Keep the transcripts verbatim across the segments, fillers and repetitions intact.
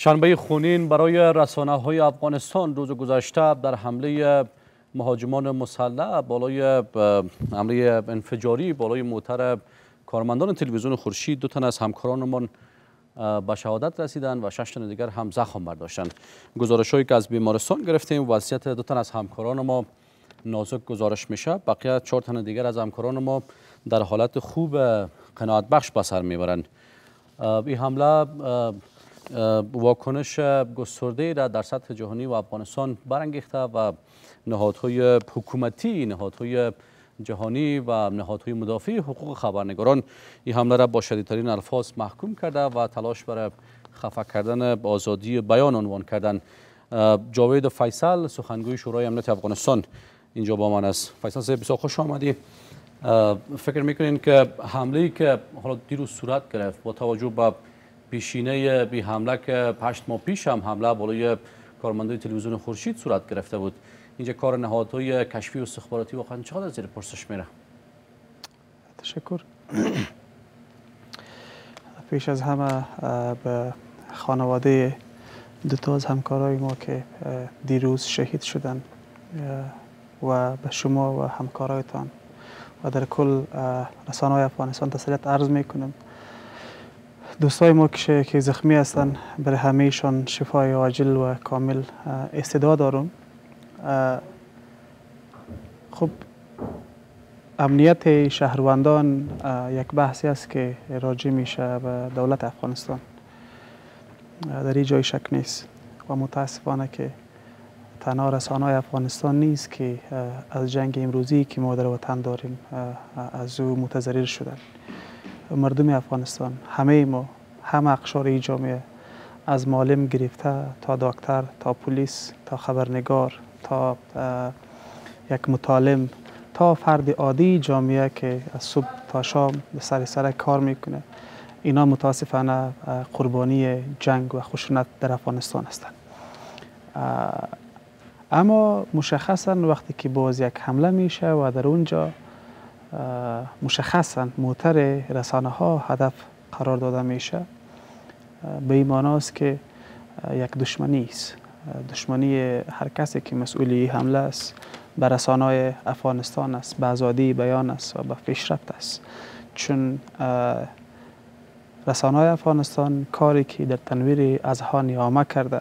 شنبه خونین برای رسانه‌های افغانستان روز گذشته در حمله مهاجمان مسلح بالای حمله انفجاری بالای موتر کارمندان تلویزیون خورشید دو تن از همکارانمان به شهادت رسیدند و شش تن دیگر هم زخم برداشتند. گزارش‌هایی که از بیمارستان گرفتیم وضعیت دو تن از همکاران ما نازک گزارش میشه. بقیه چهار تن دیگر از همکاران ما در حالت خوب قناعت بخش به سر میبرند. این حمله واکنش گسترده‌ای را در سطح جهانی و افغانستان برانگیخته و نهادهای حکومتی، نهادهای جهانی و نهادهای مدافع حقوق خبرنگاران این حمله را با شدیدترین الفاظ محکوم کرده و تلاش برای خفه کردن آزادی بیان عنوان کردن. جاوید فیصل سخنگوی شورای امنیت افغانستان اینجا با من است. فیصل صاحب بسیار خوش آمدید. فکر میکنین که حمله‌ای که حالا دیروز صورت گرفت با توجه به پیشینه بی حمله که هشت ماه پیش هم حمله بالای کارمندان تلویزیون خورشید صورت گرفته بود، اینجا کار نهادهای کشفی و استخباراتی واقعا چقدر زیر پرسش میره؟ تشکر. پیش از همه به خانواده دو تا از همکارای ما که دیروز شهید شدن و به شما و همکارایتان و در کل رسانه‌های افغانستان تسلیت عرض میکنم. دوستای ما که زخمی هستند برای همهشان شفای عاجل و کامل استعداد دارم. خب امنیت شهروندان یک بحثی است که راجع میشه به دولت افغانستان، در این جای شک نیست و متاسفانه که تنها رسانه‌های افغانستان نیست که از جنگ امروزی که ما در وطن داریم از او متضرر شدن. مردم افغانستان همه ما، همه اقشار جامعه، از معلم گرفته تا دکتر تا پلیس تا خبرنگار تا یک متعلم تا فرد عادی جامعه که از صبح تا شام به سر سر کار میکنه، اینا متاسفانه قربانی جنگ و خشونت در افغانستان هستند. اما مشخصا وقتی که باز یک حمله میشه و در اونجا مشخصا موتر رسانه ها هدف قرار داده میشه، به این معنی است که یک دشمنی است. دشمنی هر کسی که مسئولی حمله است به رسانه های افغانستان است، به آزادی بیان است و به پیشرفت است. چون رسانه های افغانستان کاری که در تنویر اذهان عامه کرده،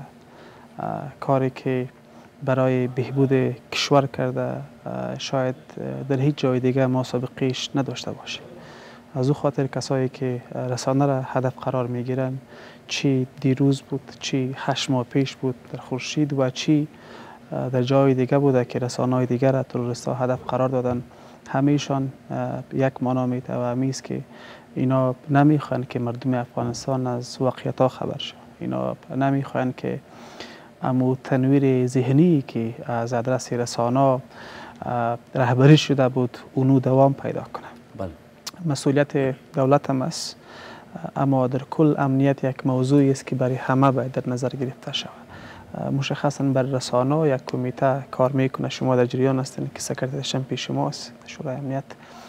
کاری که برای بهبود کشور کرده، شاید در هیچ جای دیگه ما سابقه‌اش نداشته باشه. از او خاطر کسایی که رسانه را هدف قرار میگیرن، چی دیروز بود، چی هشت ماه پیش بود در خورشید و چی در جای دیگه بوده که رسانه‌های دیگر را تروریست‌ها هدف قرار دادن، همه‌شان یک معنا میده و همی است که اینا نمیخوان که مردم افغانستان از واقعیت‌ها خبر شد. اینا نمیخوان که امو تنویر ذهنی که از ادرس رسانه رهبری شده بود اونو دوام پیدا کنه. بله. مسئولیت دولت هم است، اما در کل امنیت یک موضوعی است که برای همه باید در نظر گرفته شود. مشخصا بر رسانه یک کمیته کار میکنه، شما در جریان هستین که سکرتریشن پیش شماست، شورای امنیت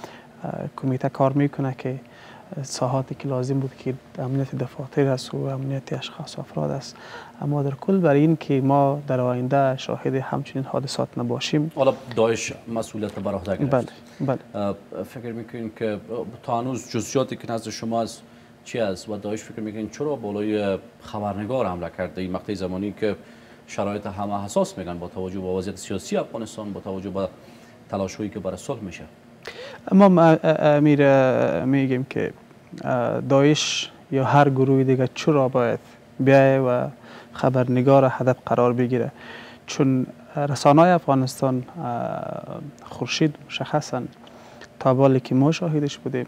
کمیته کار میکنه که ساحاتی که لازم بود که امنیت دفاتر است و امنیت اشخاص و افراد است. اما در کل برای این که ما در آینده شاهد همچنین حادثات نباشیم. حالا داعش مسئولیت بر عهده گرفت. بله بله. فکر میکنین که تا هنوز جزئیاتی که نزد شما از چی است و داعش فکر میکنین چرا بالای خبرنگار حمله کرده این مقطع زمانی که شرایط همه حساس میگن با توجه به وضعیت سیاسی افغانستان، با توجه به تلاش‌هایی که برای صلح میشه؟ ما امیر میگیم که داعش یا هر گروه دیگه چرا باید بیای و خبرنگار هدف قرار بگیره؟ چون رسانه‌های افغانستان خورشید مشخصا تا بالی که ما شاهدش بودیم،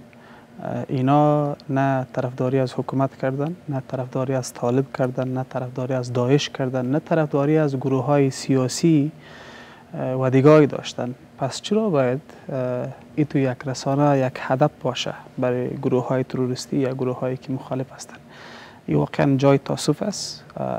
اینا نه طرفداری از حکومت کردن، نه طرفداری از طالب کردن، نه طرفداری از داعش کردن، نه طرفداری از گروه های سیاسی و دیگری داشتن. پس چرا باید این تو یک رسانه یک هدف باشه برای گروه های تروریستی یا گروه هایی که مخالف هستند؟ این واقعا جای تاسف است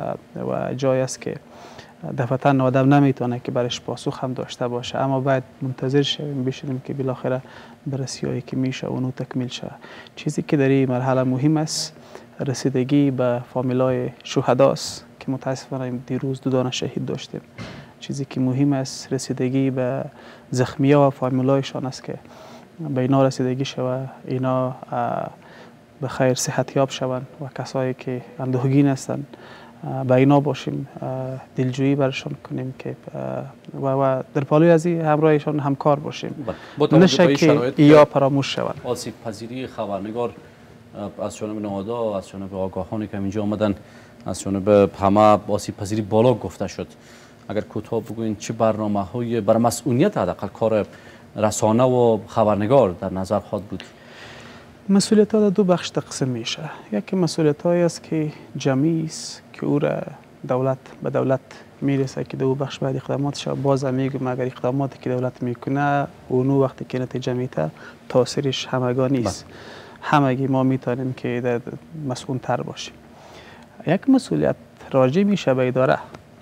و جای است که دفعتا آدم نمیتونه که برش پاسخ هم داشته باشه، اما باید منتظر شویم بشینیم که بالاخره بررسی‌هایی که میشه اونو تکمیل شه. چیزی که در این مرحله مهم است رسیدگی به فامیلای شهداست که متاسفانه دیروز دو دانه شهید داشتیم. چیزی که مهم است رسیدگی به زخمی‌ها و فامیلایشان است که به اینا رسیدگی شود، اینا به خیر صحتیاب شوند و کسایی که اندوهگین هستند به اینا باشیم، دلجویی برشان کنیم که و, و در پالوی از این همراهشان همکار باشیم، نشه که یا فراموش شوند. آسیب پذیری خبرنگار از جانب نهادها، از جانب آگاهانی که اینجا آمدن، از جانب همه آسیب پذیری بالا گفته شد. اگر کوتاه بگوین چه برنامه‌های برای مسئولیت حداقل کار رسانه و خبرنگار در نظر خواهد بود؟ مسئولیت ها در دو بخش تقسیم میشه. یکی مسئولیت هایی است که جمعی است که او را دولت به دولت میرسه که دو بخش باید اقدامات شد. باز میگم اگر اقداماتی که دولت میکنه اونو وقتی که نتیجه میده تاثیرش همگانی است. همگی ما میتونیم که مسئول تر باشیم. یک مسئولیت راجع میشه به اداره،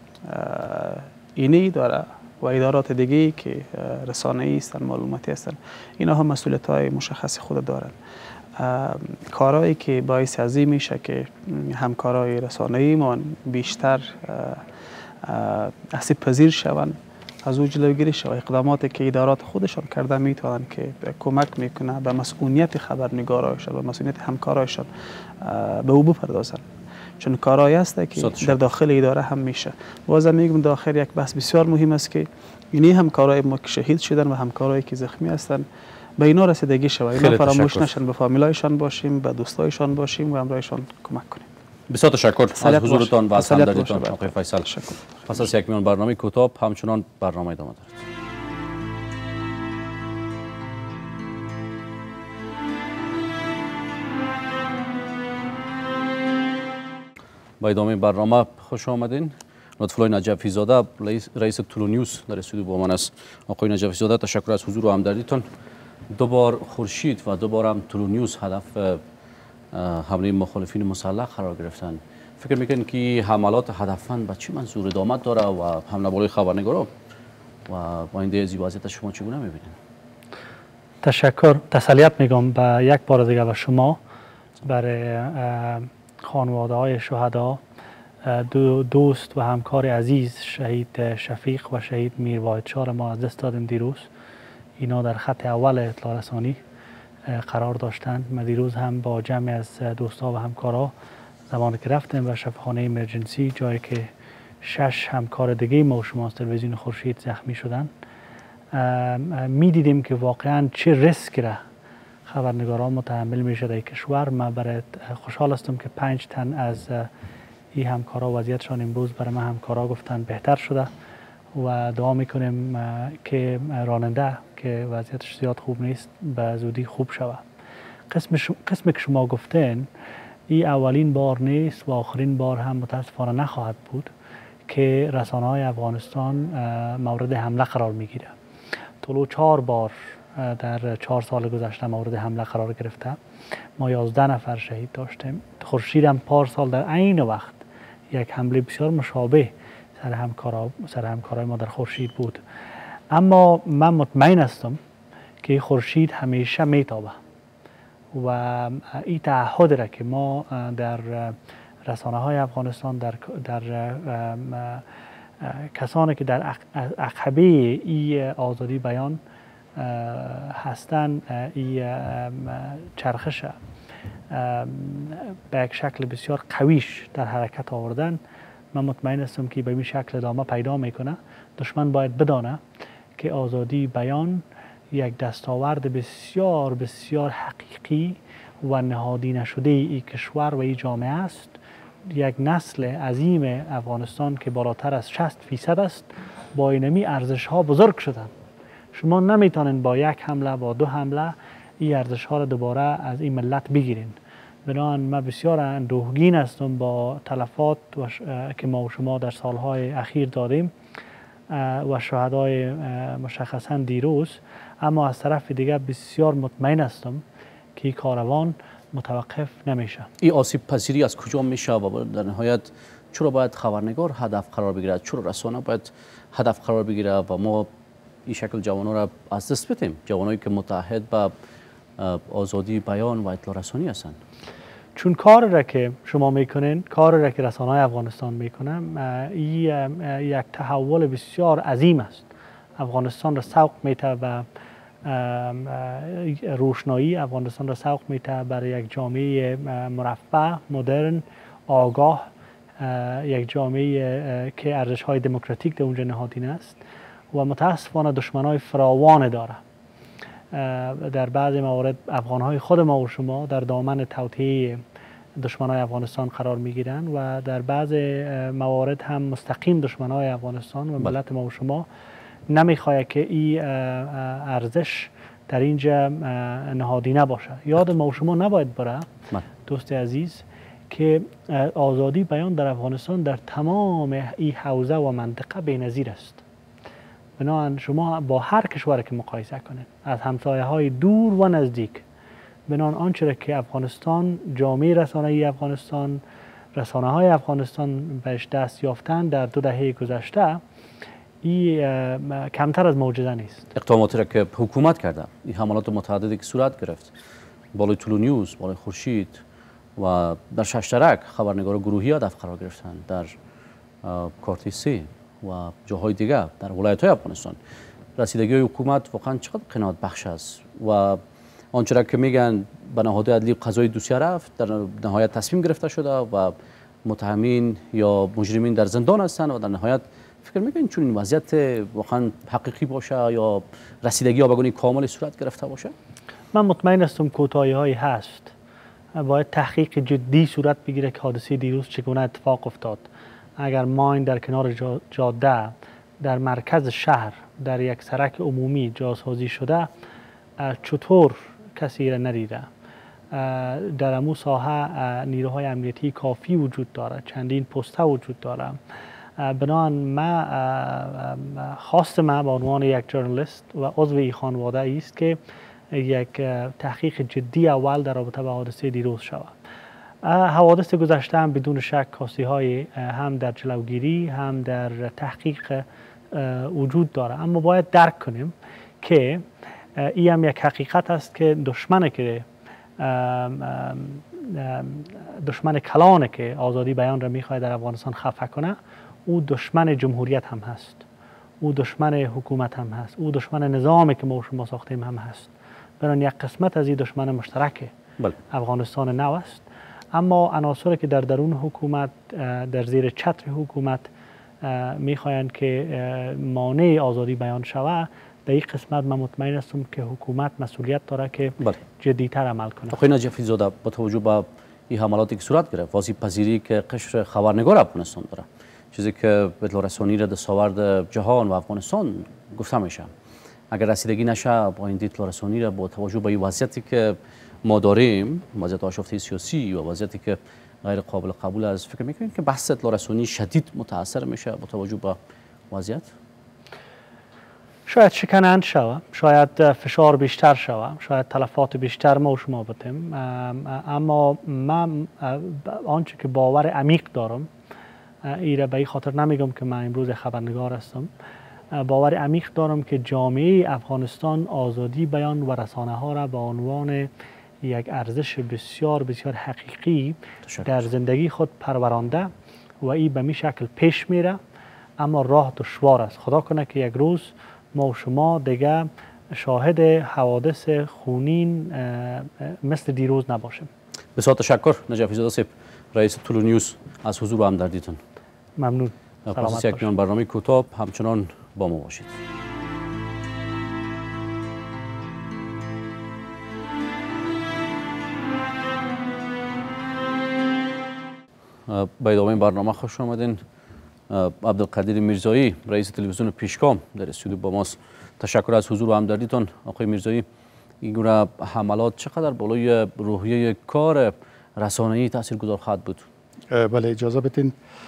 اینی اداره و ادارات دیگه که رسانه‌ای هستند، معلوماتی هستند، اینا هم مسئولیت های مشخص خود دارند. کارهایی که باعث ازی میشه که همکارای رسانه‌ای ما بیشتر آسیب پذیر شوند از او جلوگیری شود. اقداماتی که ادارات خودشان کرده میتونن که کمک میکنه به مسئولیت خبرنگارایشان و مسئولیت همکارایشان به او بپردازن، چون کارایی است که در داخل اداره هم میشه. بازم میگم داخل یک بحث بسیار مهم است که اینی همکارای ما که شهید شدن و همکارایی که زخمی هستن به اینا رسیدگی شود، اینا فراموش نشن، به فامیلایشان باشیم، به دوستایشان باشیم و همراهشان کمک کنیم. بسیار تشکر از حضورتان و از همدلیتان آقای فیصل. پس از یک میان برنامه کوتاه همچنان برنامه ادامه دارد. با ادامه برنامه خوش آمدین. لطفالله نجفی زاده رئیس تلونیوز در استودیو با من است. آقای نجفی زاده تشکر از حضور و همدلیتان. دو بار خورشید و دو بار هم تلونیوز هدف حمله مخالفین مسلح قرار گرفتن. فکر میکنین که حملات هدفمند به چه منظور ادامه داره و حمله بالای خبرنگارا و آینده از وضعیت شما چگونه میبینین؟ تشکر. تسلیت میگم به یک بار دیگه به شما، برای خانواده های شهدا، دو دوست و همکار عزیز شهید شفیق و شهید میرواحد چهار ما از دست دادیم دیروز. اینا در خط اول اطلاع رسانی قرار داشتند. ما دیروز هم با جمع از دوستا و همکارا زمانی که رفتیم و شفاخانه ایمرجنسی، جایی که شش همکار دیگه ما و شما از تلویزیون خورشید زخمی شدن، می دیدیم که واقعا چه ریسک را خبرنگاران متحمل می شده کشور. من برای خوشحال هستم که پنج تن از این همکارا وضعیتشان امروز برای ما همکارا گفتن بهتر شده و دعا میکنیم که راننده که وضعیتش زیاد خوب نیست به زودی خوب شود. قسم, شم... قسم که شما گفتین این اولین بار نیست و آخرین بار هم متاسفانه نخواهد بود که رسانه های افغانستان مورد حمله قرار میگیره. طلوع چهار بار در چهار سال گذشته مورد حمله قرار گرفته. ما یازده نفر شهید داشتیم. خورشید هم پارسال در عین وقت یک حمله بسیار مشابه سر همکارا سر همکارای ما در خورشید بود. اما من مطمئن هستم که خورشید همیشه میتابه و این تعهد را که ما در رسانه های افغانستان، در در کسانی که در عقبه ای آزادی بیان هستند، این چرخش به یک شکل بسیار قویش در حرکت آوردن. من مطمئن هستم که به این شکل ادامه پیدا میکنه. دشمن باید بدانه که آزادی بیان یک دستاورد بسیار بسیار حقیقی و نهادی نشده ای کشور و ای جامعه است. یک نسل عظیم افغانستان که بالاتر از شصت فیصد است با اینمی ارزش ها بزرگ شدن. شما نمیتونین با یک حمله با دو حمله این ارزش ها را دوباره از این ملت بگیرین. بنابراین من بسیار اندوهگین هستم با تلفات و ش... که ما و شما در سالهای اخیر دادیم و شهدای مشخصا دیروز. اما از طرف دیگر بسیار مطمئن هستم که این کاروان متوقف نمیشه. این آسیب پذیری از کجا میشه و در نهایت چرا باید خبرنگار هدف قرار بگیرد؟ چرا رسانه باید هدف قرار بگیره و ما این شکل جوانان را از دست بدیم؟ جوانایی که متحد به آزادی بیان و اطلاع رسانی هستند. چون کار را که شما میکنین، کار را که رسانه‌های افغانستان میکنن، این یک تحول بسیار عظیم است. افغانستان را سوق میده به روشنایی، افغانستان را سوق میده برای یک جامعه مرفه، مدرن، آگاه، یک جامعه که ارزش‌های دموکراتیک در اونجا نهادینه است و متاسفانه دشمنای فراوان داره. در بعضی موارد افغان‌های خود ما و شما در دامن توطئه دشمنای افغانستان قرار میگیرند و در بعضی موارد هم مستقیم دشمنای افغانستان و ملت ما و شما نمیخواد که این ارزش در اینجا نهادینه باشه. یاد ما و شما نباید بره دوست عزیز که آزادی بیان در افغانستان در تمام این حوزه و منطقه بی‌نظیر است. بنابراین شما با هر کشوری که مقایسه کنید، از همسایه های دور و نزدیک، بنابراین آنچه که افغانستان، جامعه رسانه‌ای افغانستان، رسانه های افغانستان بهش دست یافتن در دو دهه گذشته، این کمتر از معجزه نیست. اقداماتی را که حکومت کرده، این حملات متعددی که صورت گرفت بالای طلوع نیوز، بالای خورشید و در ششترک خبرنگار گروهی هدف قرار گرفتن، در کارتیسی و جاهای دیگر در ولایت‌های افغانستان، رسیدگی حکومت واقعا چقدر قناعت بخش است و آنچه را که میگن به نهادهای عدلی قضایی دوسیه رفت، در نهایت تصمیم گرفته شده و متهمین یا مجرمین در زندان هستند و در نهایت فکر میکنین چون این وضعیت واقعا حقیقی باشه یا رسیدگی ها به گونه کامل صورت گرفته باشه؟ من مطمئن هستم کوتاهی هایی هست. باید تحقیق جدی صورت بگیره که حادثه دیروز چگونه اتفاق افتاد. اگر ماین در کنار جاده در مرکز شهر در یک سرک عمومی جاسازی شده، چطور کسی را ندیده؟ در امو ساحه نیروهای امنیتی کافی وجود داره، چندین پسته وجود داره. بنابراین ما خواست ما به عنوان یک ژورنالیست و عضو این خانواده است که یک تحقیق جدی اول در رابطه با حادثه دیروز شود. حوادث گذشته هم بدون شک کاستی های هم در جلوگیری هم در تحقیق وجود داره، اما باید درک کنیم که این هم یک حقیقت است که دشمن که دشمن کلانه که آزادی بیان را میخواد در افغانستان خفه کنه، او دشمن جمهوریت هم هست، او دشمن حکومت هم هست، او دشمن نظامی که ما شما ساختیم هم هست. برای یک قسمت از این دشمن مشترک بل. افغانستان نو است، اما عناصری که در درون حکومت در زیر چتر حکومت میخواهند که مانع آزادی بیان شود، در این قسمت من مطمئن هستم که حکومت مسئولیت داره که جدیتر عمل کنه. آقای نجفی زاده، با توجه به این حملاتی که صورت گرفت، واضح پذیری که قشر خبرنگار افغانستان داره، چیزی که اطلاع رسانی را دستاورد جهان و افغانستان گفته میشه، اگر رسیدگی نشه با این اطلاع رسانی را با توجه به این وضعیتی که ما داریم، وضعیت آشفته سیاسی و وضعیتی که غیر قابل قبول است، فکر میکنید که بحث اطلاع رسانی شدید متاثر میشه با توجه به وضعیت؟ شاید شکنند شود، شاید فشار بیشتر شود، شاید تلفات بیشتر ما و شما بتیم، اما من آنچه که باور عمیق دارم، ایره به این خاطر نمیگم که من امروز خبرنگار هستم، باور عمیق دارم که جامعه افغانستان آزادی بیان و رسانه ها را به عنوان یک ارزش بسیار بسیار حقیقی در زندگی خود پرورانده و این به می شکل پیش میره، اما راه دشوار است. خدا کنه که یک روز ما و شما دیگه شاهد حوادث خونین مثل دیروز نباشیم. بسیار تشکر نجفی زاده صاحب، رئیس طلوع نیوز، از حضور و همدردیتون. ممنون. پس یک میان برنامه کوتاه همچنان با ما باشید. به ادامه برنامه خوش آمدین. عبدالقدیر میرزایی، رئیس تلویزیون پیشگام، در استودیو با ماست. تشکر از حضور و همدردیتون. آقای میرزایی، این گونه حملات چقدر بالای روحیه کار رسانه‌ای تاثیرگذار خواهد بود؟ بله، اجازه بدین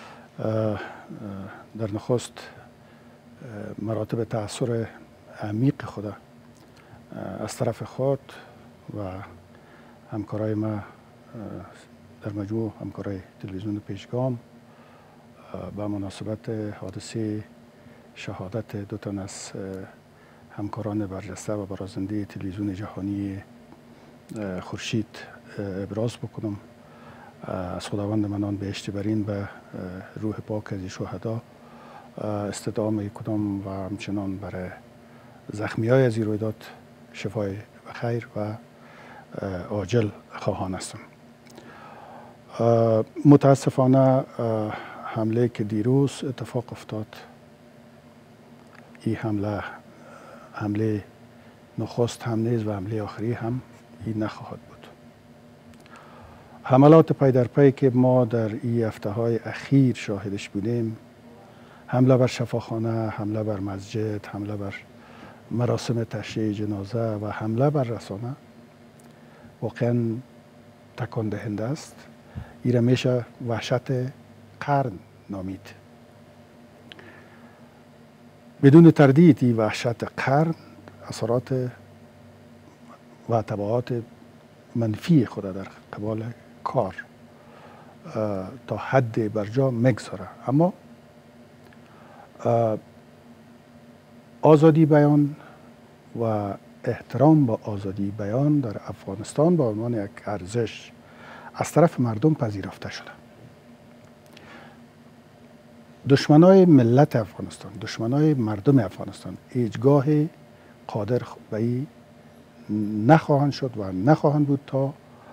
در نخست مراتب تأثیر عمیق خود از طرف خود و همکارای ما در مجموع همکارای تلویزیون پیشگام به مناسبت حادثه شهادت دو تن از همکاران برجسته و برازنده تلویزیون جهانی خورشید ابراز بکنم از خداوند منان بهشت برین به روح پاک از شهدا استدعا میکنم و همچنان برای زخمی های از این رویداد شفای بخیر و عاجل خواهان هستم. متاسفانه حمله که دیروز اتفاق افتاد، این حمله حمله نخست هم نیز و حمله آخری هم این نخواهد بود. حملات پی در پی که ما در این هفته های اخیر شاهدش بودیم، حمله بر شفاخانه، حمله بر مسجد، حمله بر مراسم تشییع جنازه و حمله بر رسانه واقعا تکان دهنده است. این را میشه وحشت قرن نامید. بدون تردید این وحشت قرن اثرات و تبعات منفی خود در قبال کار تا حد برجا مگذاره. اما آزادی بیان و احترام به آزادی بیان در افغانستان به عنوان یک ارزش از طرف مردم پذیرفته شده. دشمنای ملت افغانستان، دشمنای مردم افغانستان هیچگاه قادر به این نخواهند شد و نخواهند بود تا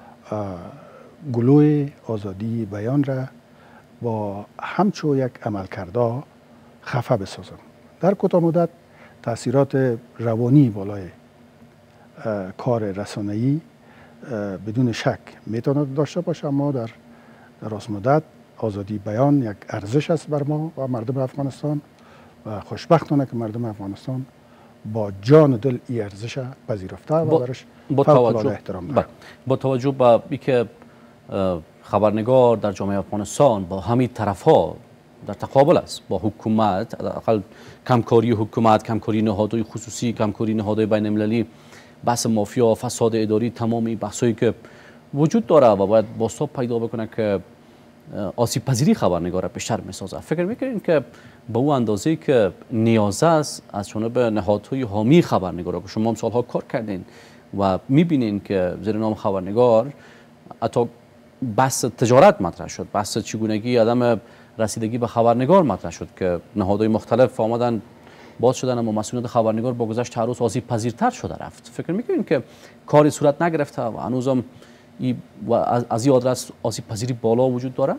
گلوی آزادی بیان را با همچو یک عملکرده خفه بسازند. در کوتاه مدت تاثیرات روانی بالای کار رسانه‌ای بدون شک میتواند داشته باشه، اما در دراز مدت آزادی بیان یک ارزش است بر ما و مردم افغانستان و خوشبختانه که مردم افغانستان با جان و دل این ارزش پذیرفته و برش فوق‌العاده احترام دارند. با توجه به اینکه خبرنگار در جامعه افغانستان با همین طرف‌ها در تقابل است با حکومت، حداقل کمکاری حکومت، کمکاری نهادهای خصوصی، کمکاری نهادهای بین المللی، بحث مافیا، فساد اداری، تمام این بحثایی که وجود داره و باید بازتاب پیدا بکنه که آسیب پذیری خبرنگار بیشتر میسازه. فکر میکنین که به اون اندازه‌ای که نیاز است از جانب نهادهای حامی خبرنگارا که شما هم سالها کار کردین و میبینین که زیر نام خبرنگار حتی بحث تجارت مطرح شد، بحث چگونگی عدم رسیدگی به خبرنگار مطرح شد که نهادهای مختلف آمدن باز شدن، اما مسئولیت خبرنگار با گذشت هر روز آسیب پذیرتر شده رفت. فکر میکنین که کاری صورت نگرفته و هنوزم و از این آدرس آسیب پذیری بالا وجود داره؟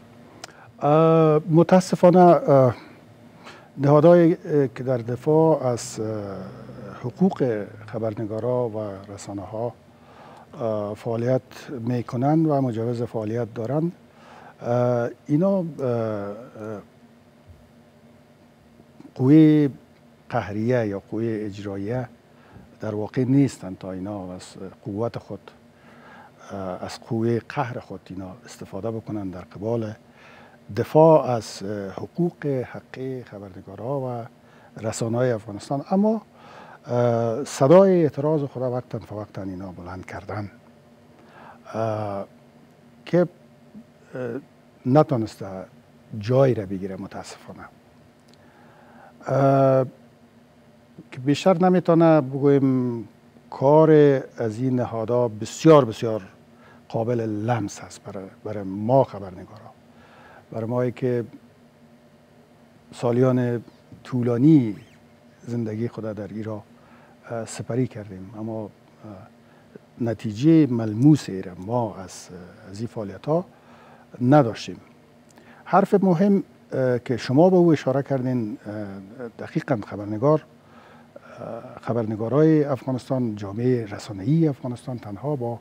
متاسفانه نهادهایی که در دفاع از حقوق خبرنگارا و رسانه ها فعالیت میکنند و مجوز فعالیت دارند، اینا قوه قهریه یا قوه اجراییه در واقع نیستند تا اینا از قوت خود، از قوه قهر خود اینا استفاده بکنند در قبال دفاع از حقوق حقی خبرنگارها و رسانه‌های افغانستان. اما صدای اعتراض خود وقتا فوقتا اینا بلند کردن که نتونسته جای را بگیره متاسفانه، که بیشتر نمیتونه بگویم کار از این نهادها بسیار بسیار قابل لمس است برای, برای ما خبرنگارا، برای ما که سالیان طولانی زندگی خود در ایران سپاری کردیم، اما نتیجه ملموسی را ما از از این فعالیت ها نداشتیم. حرف مهم که شما به او اشاره کردین دقیقاً خبرنگار خبرنگارای افغانستان، جامعه رسانه‌ای افغانستان تنها با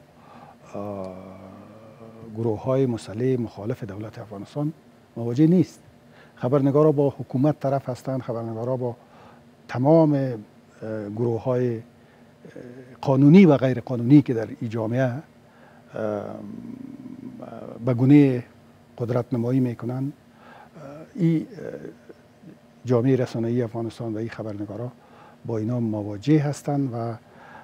گروه های مسلح مخالف دولت افغانستان مواجه نیست. خبرنگارا با حکومت طرف هستند، خبرنگارا با تمام گروه های قانونی و غیر قانونی که در این جامعه به گونه قدرت نمایی میکنند. این جامعه رسانه‌ای افغانستان و این خبرنگارا با اینا مواجه هستند و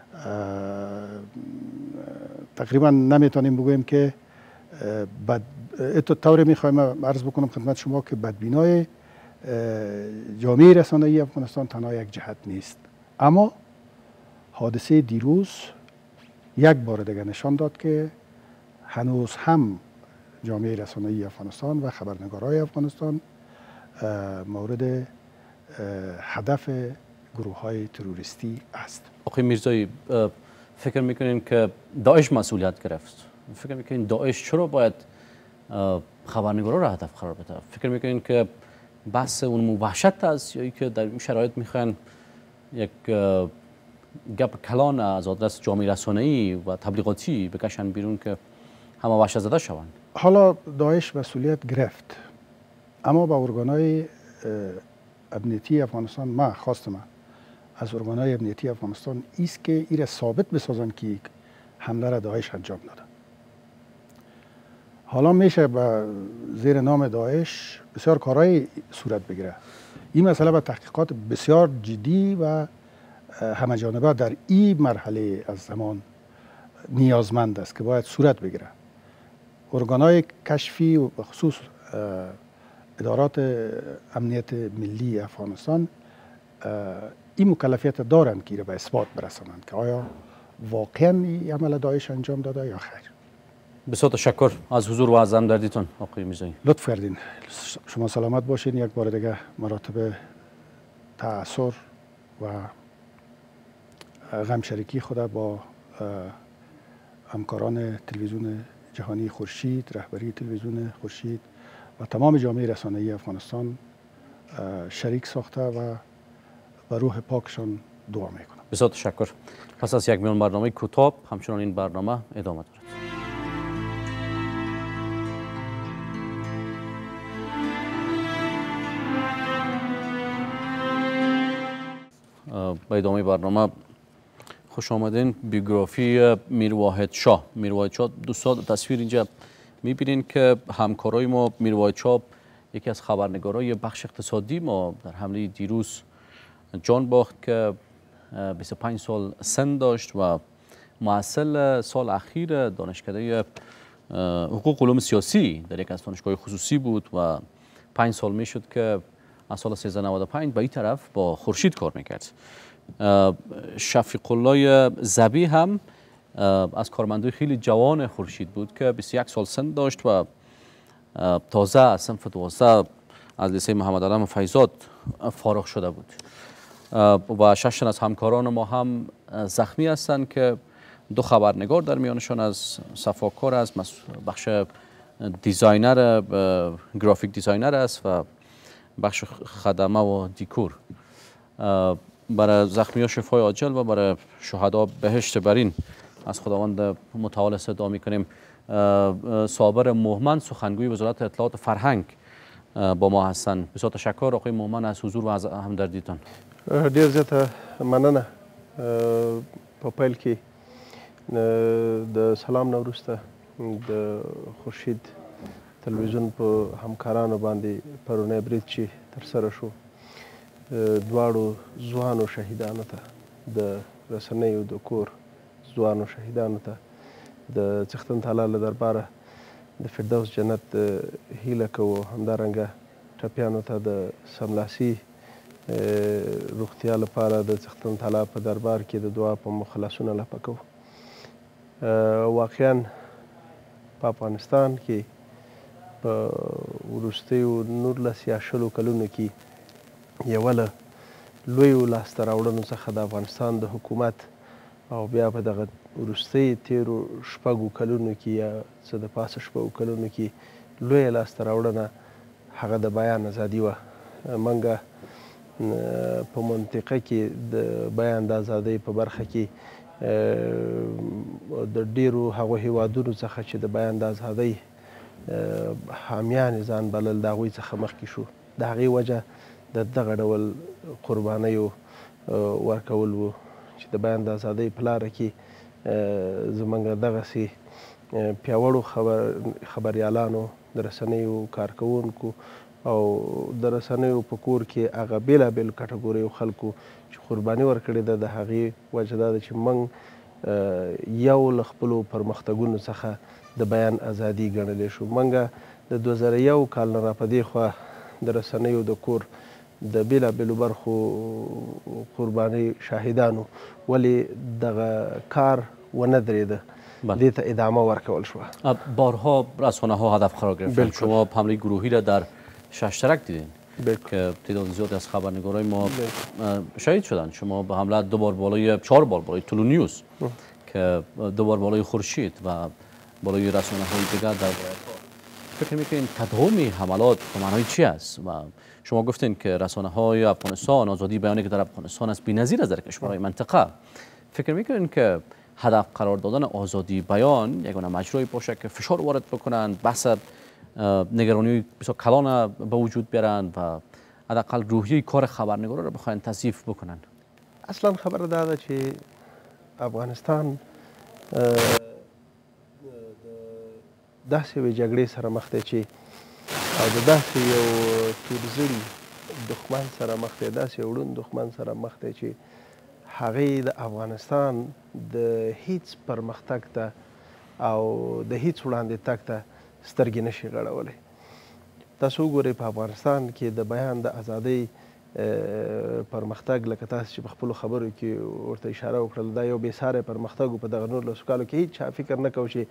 تقریبا نمیتونیم بگوییم که بد طوری میخوایم عرض بکنم خدمت شما که بدبینای جامعه رسانه‌ای افغانستان تنها یک جهت نیست. اما حادثه دیروز یک بار دیگه نشان داد که هنوز هم جامعه رسانه‌ای افغانستان و خبرنگارای افغانستان مورد هدف گروه های تروریستی است. آقای میرزایی، فکر میکنین که داعش مسئولیت گرفت؟ فکر میکنین داعش چرا باید خبرنگارا را هدف قرار بده؟ فکر میکنین که بحث اون وحشت است یا که در این شرایط میخوان یک گپ کلان از آدرس جامعه رسانه‌ای و تبلیغاتی بکشن بیرون که همه وحشت زده شوند؟ حالا داعش مسئولیت گرفت، اما با ارگانهای امنیتی افغانستان ما خواستم از ارگانهای امنیتی افغانستان ایست که ایره ثابت بسازن که حمله را داعش انجام داده. حالا میشه با زیر نام داعش بسیار کارهای صورت بگیره. این مسئله با تحقیقات بسیار جدی و همه جانبه در این مرحله از زمان نیازمند است که باید صورت بگیره. ارگانهای کشفی و خصوص ادارات امنیت ملی افغانستان این مکلفیت دارند که به اثبات برسانند که آیا واقعا این عمل داعش انجام داده یا خیر. بسیار تشکر از حضور و از همدردیتون آقای میرزایی. لطف کردین. شما سلامت باشین. یک بار دیگه مراتب تأثیر و غم شریکی خود با همکاران تلویزیون جهانی خورشید، رهبری تلویزیون خورشید و تمام جامعه رسانه‌ای افغانستان شریک ساخته و به روح پاکشان دعا میکنم. بسیار تشکر. پس از یک میان برنامه کوتاه همچنان این برنامه ادامه دارد. به ادامه برنامه خوش آمدین. بیوگرافی میرواحد شاه. میرواحد شاه دوستان تصویر اینجا میبینین که همکارای ما میرواحد شاه یکی از خبرنگارای بخش اقتصادی ما در حمله دیروز جان باخت که بیست و پنج سال سن داشت و محصل سال اخیر دانشکده حقوق علوم سیاسی در یک از دانشگاه خصوصی بود و پنج سال میشد که از سال سیزده نود و پنج به این طرف با خورشید کار میکرد. شفیق الله زبی هم از کارمندای خیلی جوان خورشید بود که بیست و یک سال سن داشت و تازه از صنف دوازده از لیسه محمد علم فیضات فارغ شده بود و شش تن از همکاران ما هم زخمی هستند که دو خبرنگار در میانشان از صفاکار از بخش دیزاینر گرافیک دیزاینر است و بخش خدمه و دیکور. برای زخمی ها شفای عاجل و برای شهدا بهشت برین از خداوند متعال صدا میکنیم. صابر مهمن سخنگوی وزارت اطلاعات فرهنگ با ما هستن. بسیار تشکر آقای مهمن از حضور و از همدردیتان. ډیر زیاته مننه. په پیل کې د سلام نه وروسته د خورشید تلویزیون په همکارانو باندې پرونی برید چې ترسره شو دواړو ځوانو شهیدانو ته د رسنیو د کور ځوانو شهیدانو ته د څښتن تعالی له درباره د فردوس جنت هیله کوو. همدارنګه ټپیانو ته د سملاسي روغتیا لپاره د څښتن تعالی په دربار کې د دعا په مخلصونه لپه کوو. واقعا په افغانستان کې په وروستیو نولس یا شلو کلونو کې یوه له لویو لاسته راوړنو څخه د افغانستان د حکومت او بیا په دغه وروستیو تیرو شپږو کلونو کې یا څه د پاسه شپږو کلونو کې لویه لاسته راوړنه هغه د بیان ازادي وه. موږ په منطقه کې د بیان د ازادۍ په برخه کې د ډیرو هغو هیوادونو څخه چې د بیان د ازادۍ حامیان ځان بلل د هغوی څخه مخکې شو. د هغې وجه د دغه ډول قربانیو ورکول و چې د بیان د ازادۍ په لاره کې زموږ دغسې پیاوړو خبریالانو د رسنیو کارکوونکو او د رسنیو په کور کې هغه بېلابېلو کټګوریو خلکو چې قرباني ورکړې ده د هغې وجه دا ده چې موږ یو له خپلو پرمختګونو څخه د بیان ازادي ګڼلی شو. موږ د دوه زره یو کال نه را په دې خوا د رسنیو د کور د بېلابېلو برخو قربانۍ شاهدانو ولې دغه کار ونه درېده. دې ته ادامه ورکول شوه. بارها رسانه ها هدف قرار گرفتن. شما حمله گروهی را در ششترک دیدین که تعداد زیادی از خبرنگارای ما شهید شدن. شما به حمله دو بار بالای چهار بار بالای طلو نیوز که دو بار بالای خورشید و بالای رسانه های دیگر در فکر میکنین تداوم حملات به معنای چی است؟ و شما گفتین که رسانه های افغانستان، آزادی بیانی که در افغانستان است بی‌نظیر است در کشورهای منطقه. فکر میکنین که هدف قرار دادن آزادی بیان یگانه مجرای باشه که فشار وارد بکنند، بحث نگرانی بسیار کلان به وجود بیارند و حداقل روحیه کار خبرنگارا رو بخواین توصیف بکنند؟ اصلا خبر داده چې افغانستان داسې یوې جګړې سره مخ دی چې او د داسې یو تورزړي دښمن سره مخ دی، داسې یو ړوند دښمن سره مخ دی چې هغې د افغانستان د هیڅ پرمختګ ته او د هیڅ وړاندې تګ ته سترګې نشي غړولی. تاسو وګورئ په افغانستان کې د بیان د ازادۍ پرمختګ لکه تاسو چې په خپلو خبرو کې ورته اشاره وکړل، دا یو بېساری پرمختګ و. په دغه نولسو کالو کې هیچ چا فکر نه کوي چې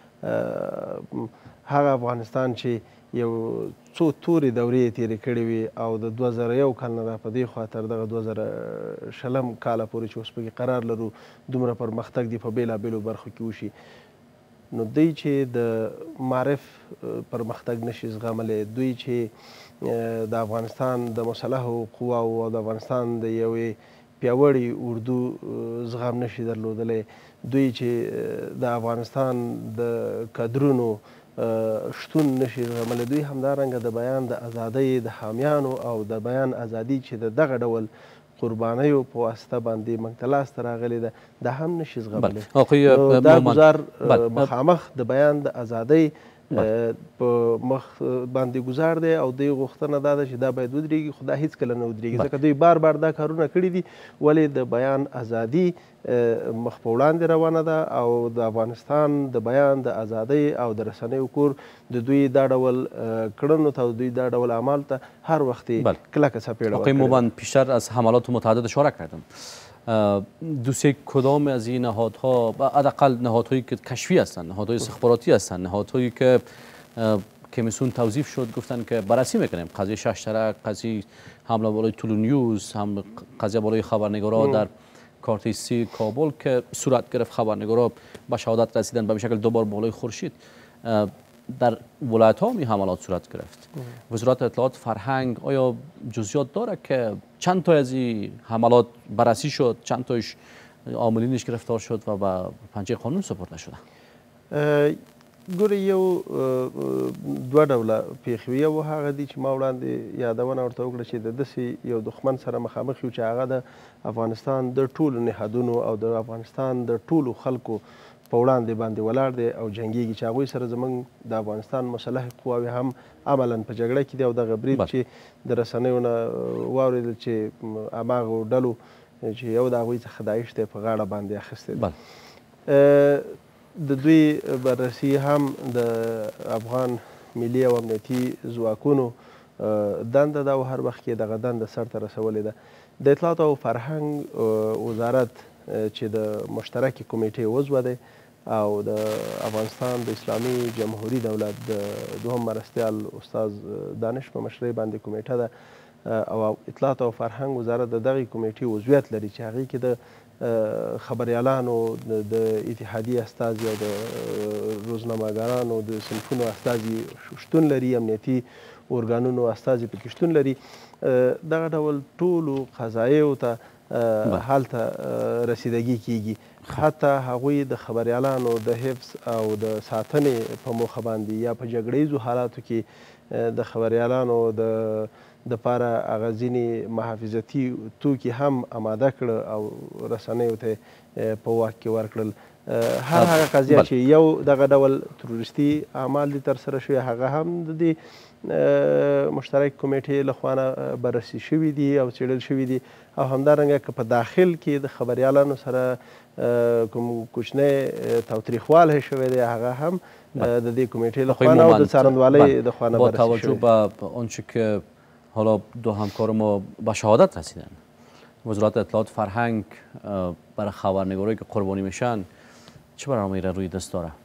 هغه افغانستان چې یو څو تورې دورې تېرې کړې وي او د دوه زره یو کال نه را په دې خوا تر دغه دوه زره شلم کاله پورې چې اوس پکې قرار لرو دومره پرمختګ دی په بېلابېلو برخو کې وشي، نو دوی چې د معرف پرمختګ نشي زغملی، دوی چې د افغانستان د مسلحو قواو او د افغانستان د یوې پیاوړې اردو زغم نشي درلودلی، دوی چې د افغانستان د کادرونو شتون نشي زغملی، دوی همدارنګه د بیان د ازادۍ د حامیانو او د بیان ازادي چې د دغه ډول قربانیو په واسطه باندې موږ ته لاسته راغلې ده دا هم نشي زغملی. دا ګزار مخامخ د بیان د ازادۍ په مخ باندې گزار دی او دوی غوښتنه دا ده چې دا باید ودرېږي، خو دا هېڅکله نه ودرېږي ځکه دوی بار بار دا کارونه کړي دي. ولې د بیان ازادي مخ په وړاندې روانه ده او د افغانستان د بیان د ازادۍ او د رسنیو کور د دوی دا ډول کړنو ته او دوی دا ډول اعمال ته هر وخت کلکه څپېړه ورکړې. آقای مومند پیشتر از حملات متعدد اشاره کردم. دوست کدام از این نهادها حداقل نهادهایی که کشفی هستند، نهادهای استخباراتی هستند، نهادهایی که کمیسیون توظیف شد گفتن که بررسی میکنیم قضیه ششترک، قضیه حمله بالای طلو نیوز، هم قضیه بالای خبرنگارا در کارت سی کابل که صورت گرفت، خبرنگارا به شهادت رسیدن به شکل دوبار بالای خورشید، در ولایت ها می حملات صورت گرفت. وزارت اطلاعات فرهنگ آیا جزئیات داره که چند تا از این حملات بررسی شد، چند تاش عاملینش گرفتار شد و به پنجه قانون سپرد نشده؟ ګورې یو دوه ډوله پېښې وي. یو هغه دي چې ما وړاندې یادونه ورته وکړه چې د داسې یو دښمن سره مخامخ یو چې هغه د افغانستان د ټولو نهادونو او د افغانستان د ټولو خلکو په وړاندې باندې ولاړ دی او جنګېږي، چې هغوی سره زموږ د افغانستان مسلح قواوې هم عملا په جګړه کې دي او دغه برید چې د رسنیو نه واورېدل چې هماغو ډلو چې یو د هغوی څخه داعش دی په غاړه باندې اخیستی دی. د دوی بررسي هم د افغان ملي او امنیتي ځواکونو دنده ده او هر وخت کې دغه دنده سرته رسولې ده. د اطلاعات او فرهنګ وزارت چې د مشترکې کمیټې عضو دی او د افغانستان د اسلامي جمهوري دولت د دوهم مرستیال استاد دانش په مشرۍ باندې کمیټه ده او اطلاعات او فرهنګ وزارت د دغې کمیټې عضویت لري چې هغې کې د خبریالانو د اتحادیې استازي او د روزنامهګارانو د صنفونو استازي شتون لري، امنیتي ارګانونو استازي پکې شتون لري. دغه ډول ټولو قضاییو ته هلته رسیدګي کیږي، حتی هغوی د خبریالانو د حفظ او د ساتنې په موخه باندې یا په جګړیزو حالاتو کې د خبریالانو د دپاره هغه ځینې محافظتي توکي هم آماده کړه او رسنیو ته په واک کې ورکړل. هر هغه قضیه چې یو دغه ډول تروریستي اعمال دي ترسره شوي هغه هم د دې مشترک کمیټې لخوا نه بررسي شوي دي او څېړل شوي دي او همدارنګه که په داخل کې د خبریالانو سره کوم کوچنی تاوتریخوالی شوی دی هغه هم د دې کمیټې لخوا نه او د څارندوالۍ لخوا نه بررسی شوی. با توجه به آنچه که حالا دو همکار ما به شهادت رسیدن، وزارت اطلاعات فرهنگ برای خبرنگارایی که قربانی میشن چه برنامه‌ای را روی دست داره؟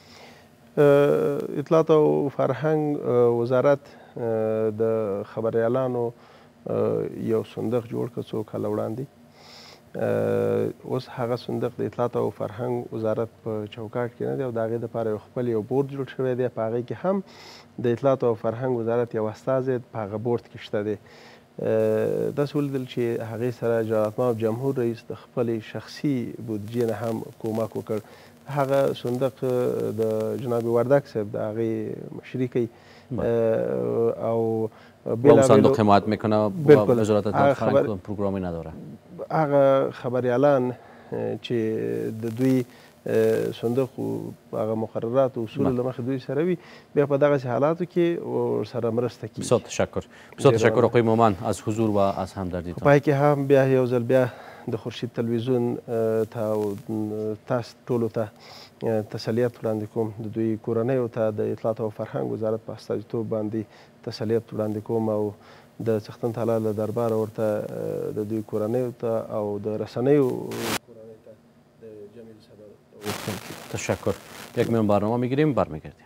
اطلاعات او فرهنګ وزارت د خبریالانو یو صندوق جوړ کړ څو کاله وړاندې. اوس هغه صندوق د اطلاعات او فرهنګ وزارت په چوکاټ کې نه دی او د هغې دپاره یو خپل یو بورډ جوړ شوی دی. په هغې کې هم د اطلاعات او فرهنګ وزارت یو استازی په هغه بورډ کې شته دی. داسې ولیدل چې هغې سره جلالتمآب جمهور رئیس د خپلې شخصي بودجې نه هم کومک وکړ. هغه صندوق د جناب وردک صاحب د هغې مشري کوي او با صندوق حمایت میکنه و وزارت فرهنگ پروگرامی نداره. هغه خبریالان چې د دوی صندوق هغه مقررات و اصول له مخې دوی سره وي بیا په دغسې حالاتو کې ورسره مرسته کیږي. بسیار تشکر. بسیار تشکر آقای مومن از حضور و از همدردیتان. پای کې هم بیا یو ځل بیا د خورشید تلویزیون ته تاسو ټولو ته تسلیت وړاندې کوم. د دوی کورنیو ته د اطلاعات او فرهنګ وزارت په استازیتوب باندې تسلیت وړاندې کوم او د څښتن تعالی له درباره ورته د دوی کورنیو ته او د رسنیو کورنیو ته د جمیل صبر تشکر. یک میان برنامه میگیریم برمیگردیم.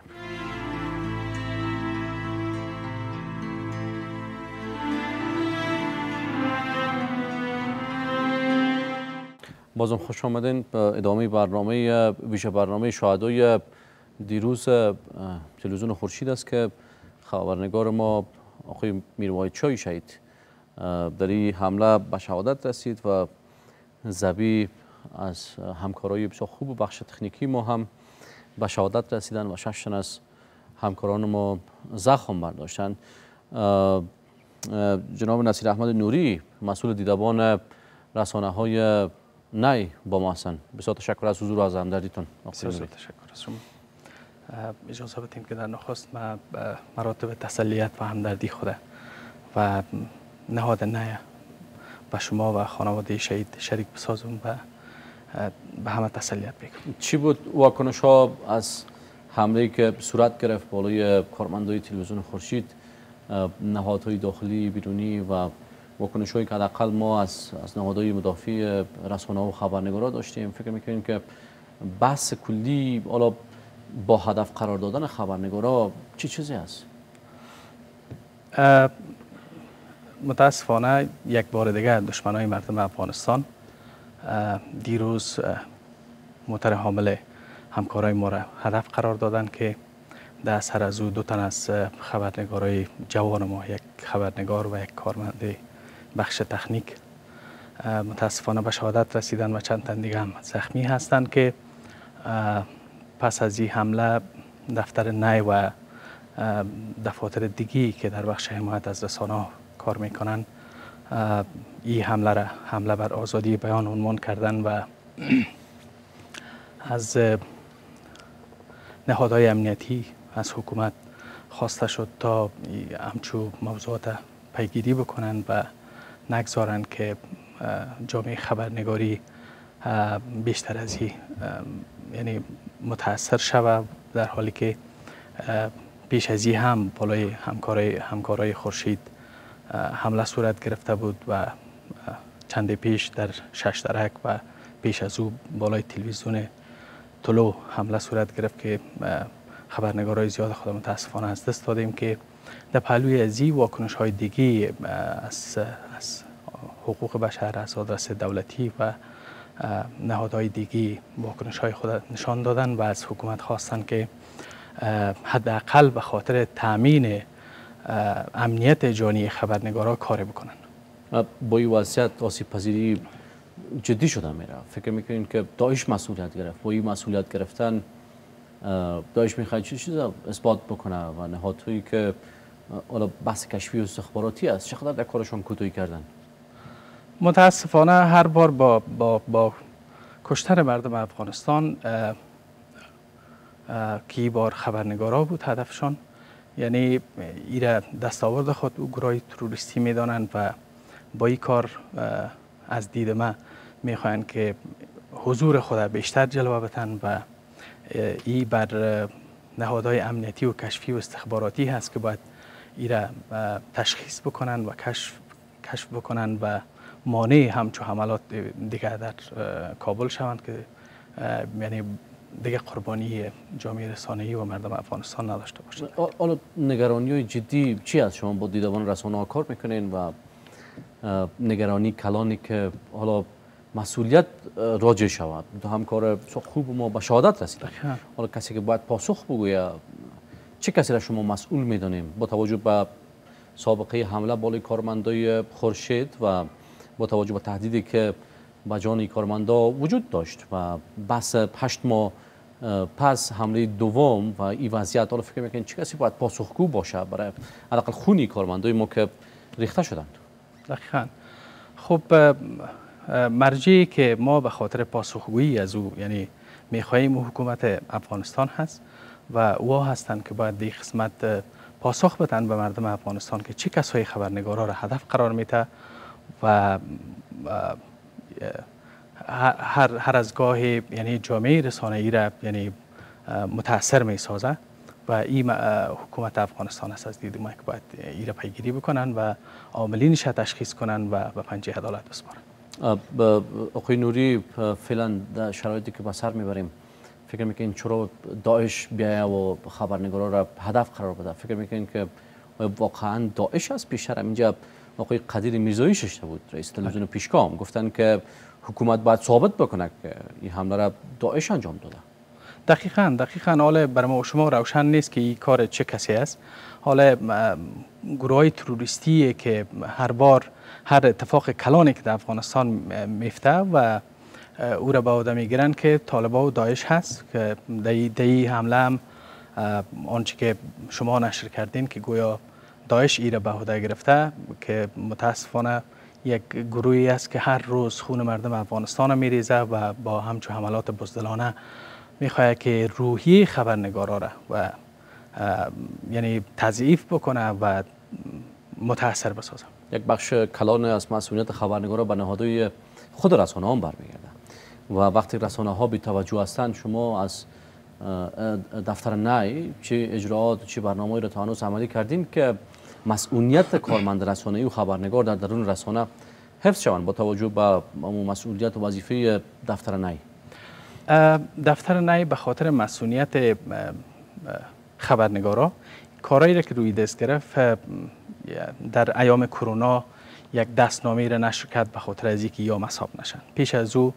بازم خوش آمدین به ادامه برنامه ویژه برنامه شهدای دیروز تلویزیون خورشید است که خبرنگار ما آقای میروای چای شهید در این حمله به شهادت رسید و زبی از همکارای بسیار خوب و بخش تکنیکی ما هم به شهادت رسیدن و شش تن از همکاران ما زخم برداشتن. جناب نصیر احمد نوری مسئول دیدبان رسانه های نی با ما هستند. بسیار تشکر از حضور و از همدردیتون. بسیار تشکر از شما. اجازه بدیم که در نخست ما مراتب تسلیت و همدردی خوده و نهاد نه به شما و خانواده شهید شریک بسازم و به همه تسلیت بگم. چی بود واکنش ها از حمله که صورت گرفت بالای کارمندای تلویزیون خورشید، نهادهای داخلی بیرونی و واکنش هایی که حداقل ما از از نهادهای مدافع رسانه و خبرنگارا داشتیم؟ فکر میکنیم که بحث کلی حالا با هدف قرار دادن خبرنگارا چی چیزی است؟ متاسفانه یک بار دیگه دشمنای مردم افغانستان دیروز موتر حامل همکارای ما را هدف قرار دادن که در اثر از او دو تن از خبرنگارای جوان ما، یک خبرنگار و یک کارمند بخش تکنیک، متاسفانه به شهادت رسیدن و چند تن دیگه هم زخمی هستند که پس از این حمله دفتر نی و دفاتر دیگی که در بخش حمایت از رسانه کار میکنن این حمله را حمله بر آزادی بیان عنوان کردن و از نهادهای امنیتی از حکومت خواسته شد تا همچو موضوعات پیگیری بکنند و نگذارند که جامعه خبرنگاری بیشتر از این یعنی متاثر شود، در حالی که پیش از این هم بالای همکارای همکارای خورشید حمله صورت گرفته بود و چند پیش در شش درک و پیش از او بالای تلویزیون طلوع حمله صورت گرفت که خبرنگارای زیاد خود متاسفانه از دست دادیم که در پهلوی از این واکنش های دیگی از, از حقوق بشر، از آدرس دولتی و نهادهای دیگی واکنش های خود نشان دادن و از حکومت خواستن که حداقل به خاطر تامین امنیت جانی خبرنگارا کار بکنن. با این وضعیت آسیب پذیری جدی شده میره. فکر میکنین که داعش مسئولیت گرفت؟ با این مسئولیت گرفتن داعش میخواد چه چیزا اثبات بکنه و نهادهایی که حالا بحث کشفی و استخباراتی است چقدر در کارشون کوتاهی کردن؟ متاسفانه هر بار با با با کشتن مردم افغانستان کی بار خبرنگارا بود هدفشان، یعنی ایره دستاورد خود او گروه تروریستی میدانند و با این کار از دید ما میخواهند که حضور خود بیشتر جلوه بتن و ای بر نهادهای امنیتی و کشفی و استخباراتی هست که باید ایره تشخیص بکنن و کشف کشف بکنن و مانع همچو حملات دیگه در کابل شوند که یعنی دیگه قربانی جامعه رسانه‌ای و مردم افغانستان نداشته باشه. حالا نگرانی جدی چی است؟ شما با دیدبان رسانه‌ها کار میکنین و نگرانی کلانی که حالا مسئولیت راجع شود، دو همکار خوب ما به شهادت رسیدن، حالا کسی که باید پاسخ بگوید، چه کسی را شما مسئول میدانیم با توجه به سابقه حمله بالای کارمندای خورشید و با توجه به تهدیدی که به جان کارمندا وجود داشت و بس هشت ماه پس حمله دوم و این وضعیت، حالا فکر میکنین چه کسی باید پاسخگو باشه برای حداقل خونی کارمندای ما که ریخته شدند؟ دقیقاً. خب مرجعی که ما به خاطر پاسخگویی از او یعنی میخواهیم حکومت افغانستان هست و او هستند که باید دی قسمت پاسخ بدن به مردم افغانستان که چه کسایی خبرنگارا را هدف قرار میده و هر هر از گاهی یعنی جامعه رسانه‌ای را یعنی متاثر می سازه و این حکومت افغانستان است از دید ما که باید این را پیگیری بکنن و عاملینش تشخیص کنن و به پنجه عدالت بسپارن. آقای نوری، فعلا در شرایطی که به سر میبریم فکر میکنین چرا داعش بیایه و خبرنگارا را هدف قرار بده؟ فکر میکنین که واقعا داعش است پیشتر؟ اینجا آقای قدیر میرزایی ششته بود، رئیس تلویزیون پیشگام، گفتن که حکومت باید ثابت بکنه که این حمله را داعش انجام داده. دقیقاً دقیقاً حالا برای ما و شما روشن نیست که این کار چه کسی است. حالا گروه های تروریستی که هر بار هر اتفاق کلانی که در افغانستان میفته و او را به عهده میگیرن که طالبان و داعش هست که در این حمله هم آنچه که شما نشر کردین که گویا داعش ای را به عهده گرفته که متاسفانه یک گروهی است که هر روز خون مردم افغانستان میریزه و با همچون حملات بزدلانه میخواد که روحی خبرنگارا را و یعنی تضعیف بکنه و متاثر بسازه. یک بخش کلان از مسئولیت خبرنگارا به نهادهای خود رسانه هم برمیگرده و وقتی رسانه ها بی توجه هستند، شما از دفتر نی چه اجراات چه برنامه‌ای را تا هنوز عملی کردین که مسئولیت کارمند رسانه‌ای و خبرنگار در درون رسانه حفظ شوند با توجه به مسئولیت و وظیفه دفتر نی؟ دفتر نی به خاطر مسئولیت خبرنگارا کارایی را که روی دست گرفت در ایام کرونا یک دستنامه را نشر کرد به خاطر از اینکه یا مصاب نشن. پیش از او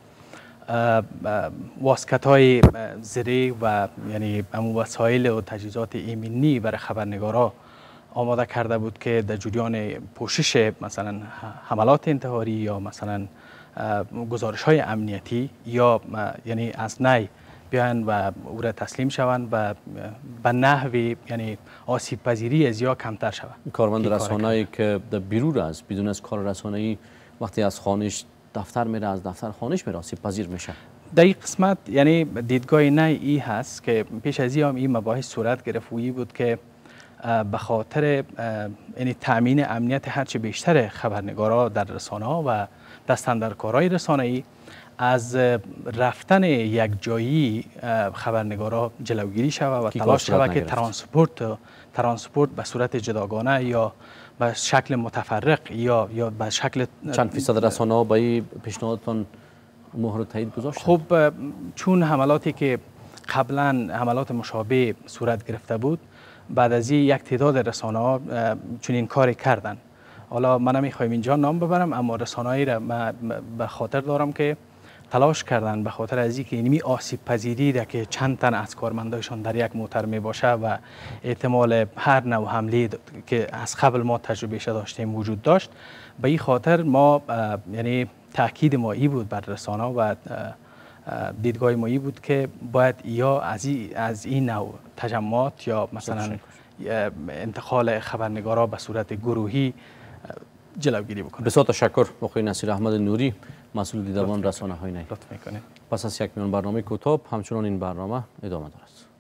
واسکت های زری و یعنی امو وسایل و تجهیزات ایمنی برای خبرنگارا آماده کرده بود که در جریان پوشش مثلا حملات انتحاری یا مثلا گزارش های امنیتی یا یعنی از نی بیان و او را تسلیم شوند و به نحوی یعنی آسیب پذیری از یا کمتر شود. کارمند رسانه‌ای که در بیرون است بدون از کار رسانه‌ای وقتی از خانش دفتر میره، از دفتر خانش میره، آسیب پذیر میشه. در این قسمت یعنی دیدگاه نی ای هست که پیش از این هم این مباحث صورت گرفت و بود که به خاطر یعنی تامین امنیت هرچه بیشتر خبرنگارا در رسانه ها و دستاندرکارهای رسانه‌ای از رفتن یک جایی خبرنگارا جلوگیری شود و تلاش شود که ترانسپورت ترانسپورت به صورت جداگانه یا به شکل متفرق یا یا به شکل چند فیصد رسانه ها به این پیشنهادتون مهر تایید گذاشتن؟ خب چون حملاتی که قبلا حملات مشابه صورت گرفته بود، بعد از این یک تعداد رسانه ها چون این کار کردن. حالا من نمیخوایم اینجا نام ببرم، اما رسانه‌ای را من به خاطر دارم که تلاش کردن به خاطر از اینکه اینمی آسیب پذیری را که چند تن از کارمندایشان در یک موتر می باشه و احتمال هر نوع حمله که از قبل ما تجربه داشتیم وجود داشت، به این خاطر ما یعنی تاکید ما ای بود بر رسانه و دیدگاه ما ای بود که باید یا از این از این نوع تجمعات یا مثلا انتقال خبرنگارا به صورت گروهی جلوگیری بکنه. بسیار تشکر آقای نصیر احمد نوری، مسئول دیدبان رسانه های نی. لطف میکنید. پس از یک میان برنامه کوتاه همچنان این برنامه ادامه دارد.